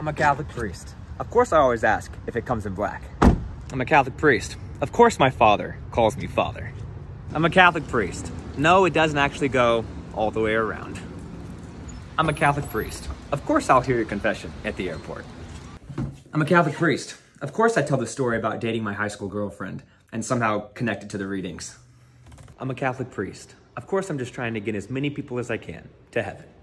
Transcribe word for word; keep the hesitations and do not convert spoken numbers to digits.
I'm a Catholic priest. Of course I always ask if it comes in black. I'm a Catholic priest. Of course my father calls me father. I'm a Catholic priest. No, it doesn't actually go all the way around. I'm a Catholic priest. Of course I'll hear your confession at the airport. I'm a Catholic priest. Of course I tell the story about dating my high school girlfriend and somehow connect it to the readings. I'm a Catholic priest. Of course I'm just trying to get as many people as I can to heaven.